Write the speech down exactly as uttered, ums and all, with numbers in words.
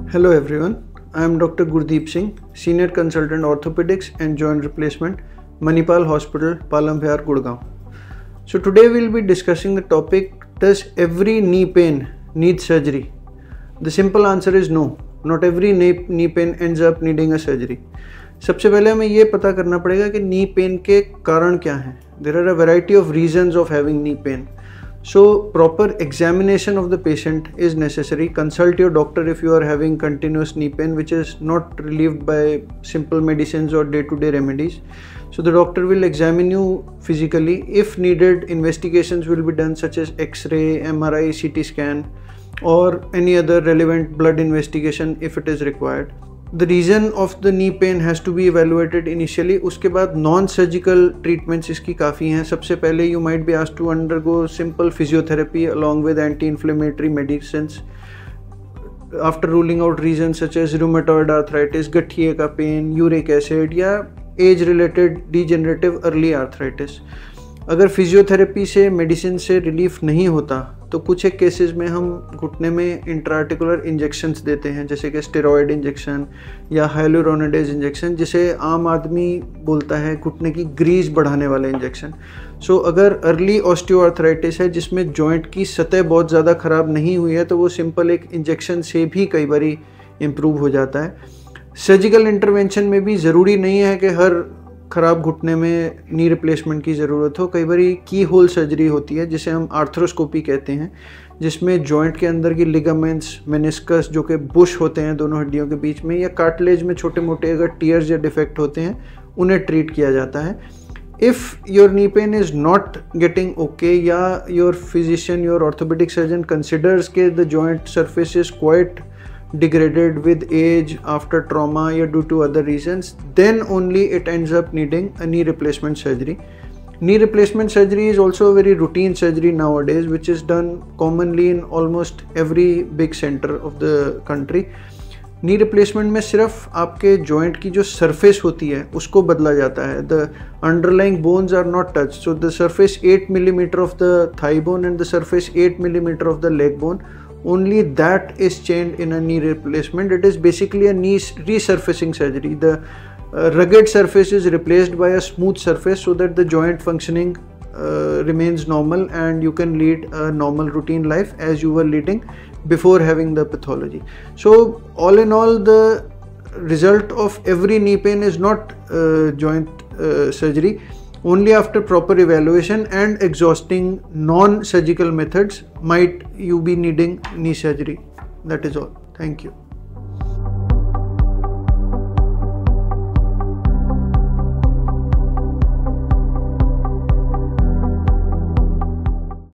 Hello everyone, I am Doctor Gurdeep Singh, Senior Consultant Orthopedics and Joint Replacement, Manipal Hospital, Palam Vyar, Gurgaon. So today we will be discussing the topic, does every knee pain need surgery? The simple answer is no, not every knee, knee pain ends up needing a surgery. सबसे पहले हमें ये पता करना पड़ेगा कि knee pain के कारण क्या हैं. There are a variety of reasons of having knee pain. So proper examination of the patient is necessary. Consult your doctor if you are having continuous knee pain which is not relieved by simple medicines or day-to-day remedies. So the doctor will examine you physically. If needed, investigations will be done such as X-ray, M R I, C T scan or any other relevant blood investigation if it is required. The reason of the knee pain has to be evaluated initially. उसके बाद non-surgical treatments इसकी काफ़ी हैं. सबसे पहले you might be asked to undergo simple physiotherapy along with anti-inflammatory medicines. After ruling out reasons such as rheumatoid arthritis, गठिए का pain, uric acid या age-related degenerative early arthritis. अगर फिजियोथेरेपी से मेडिसिन से रिलीफ नहीं होता तो कुछ एक केसेस में हम घुटने में इंट्राआर्टिकुलर इंजेक्शंस देते हैं, जैसे कि स्टेरॉयड इंजेक्शन या हाइलुरोनिडेज इंजेक्शन, जिसे आम आदमी बोलता है घुटने की ग्रीस बढ़ाने वाले इंजेक्शन. सो so, अगर अर्ली ऑस्टियोआर्थराइटिस है जिसमें जॉइंट की सतह बहुत ज़्यादा ख़राब नहीं हुई है तो वो सिंपल एक इंजेक्शन से भी कई बारी इम्प्रूव हो जाता है. सर्जिकल इंटरवेंशन में भी ज़रूरी नहीं है कि हर ख़राब घुटने में नी रिप्लेसमेंट की ज़रूरत हो. कई बारी की होल सर्जरी होती है जिसे हम आर्थ्रोस्कोपी कहते हैं, जिसमें जॉइंट के अंदर की लिगामेंट्स, मेनिस्कस जो कि बुश होते हैं दोनों हड्डियों के बीच में, या कार्टिलेज में छोटे मोटे अगर टीयर्स या डिफेक्ट होते हैं उन्हें ट्रीट किया जाता है. If your knee pain is not getting okay या your physician, your orthopaedic surgeon considers के the joint surface is quite degraded with age, after trauma or due to other reasons, then only it ends up needing a knee replacement surgery. Knee replacement surgery is also a very routine surgery nowadays which is done commonly in almost every big center of the country. Knee replacement में सिर्फ आपके joint की जो surface होती है उसको बदला जाता है. The underlying bones are not touch. So the surface eight millimetre of the thigh bone and the surface eight millimetre of the leg bone, only that is changed in a knee replacement. It is basically a knee resurfacing surgery. The uh, rugged surface is replaced by a smooth surface so that the joint functioning uh, remains normal and you can lead a normal routine life as you were leading before having the pathology. So all in all, the result of every knee pain is not uh, joint uh, surgery. Only after proper evaluation and exhausting non-surgical methods might you be needing knee surgery. That is all. Thank you.